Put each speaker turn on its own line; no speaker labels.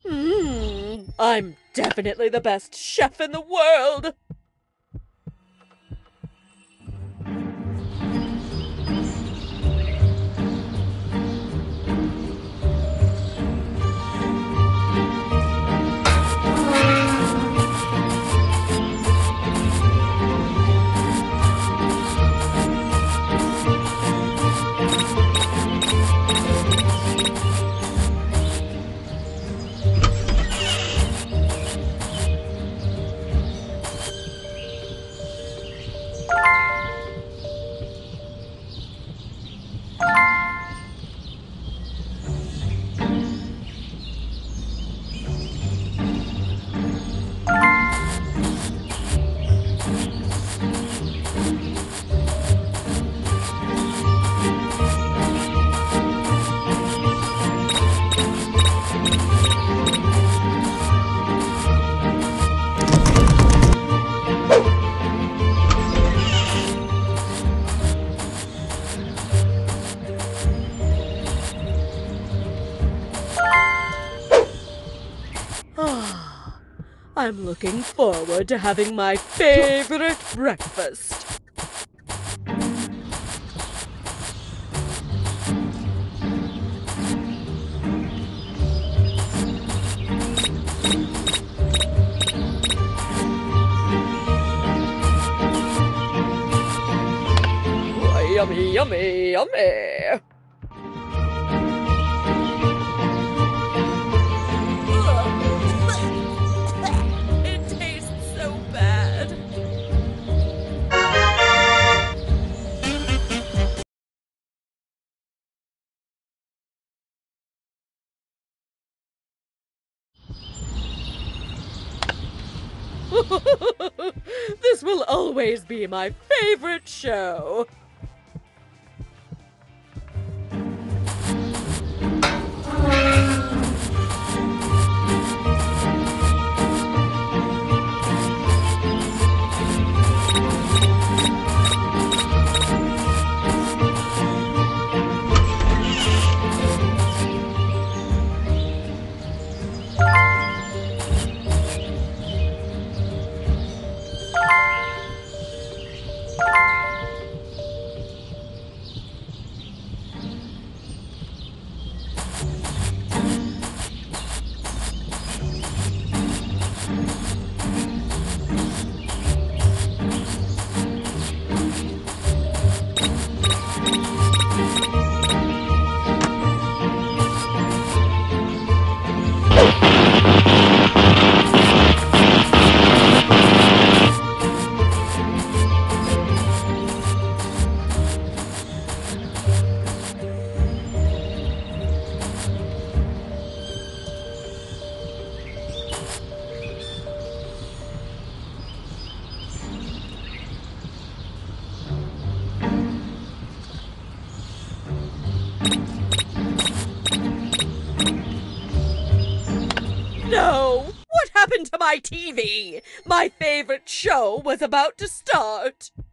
I'm definitely the best chef in the world! I'm looking forward to having my favorite breakfast. Yummy, yummy, yummy! It tastes so bad. This will always be my favorite show. No! What happened to my TV? My favorite show was about to start.